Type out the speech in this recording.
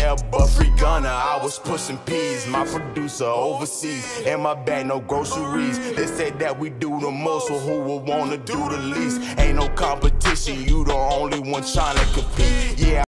player, but free gunner. I was pushing P's, my producer overseas. In my bag, no groceries. They said that we do the most, so who would wanna do the least? Ain't no competition, you the only one trying to compete. Yeah.